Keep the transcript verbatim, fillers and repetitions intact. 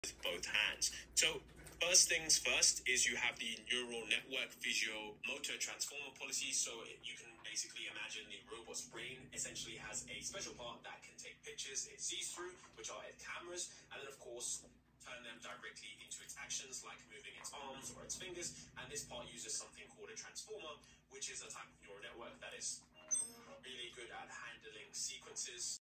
with both hands. So first things first is you have the neural network visual motor transformer policy. So you can basically imagine the robot's brain essentially has a special part that can take pictures it sees through, which are its cameras, and then of course turn them directly into its actions, like moving its arms or its fingers. And this part uses something called a transformer, which is a type of neural network that is really good at handling sequences.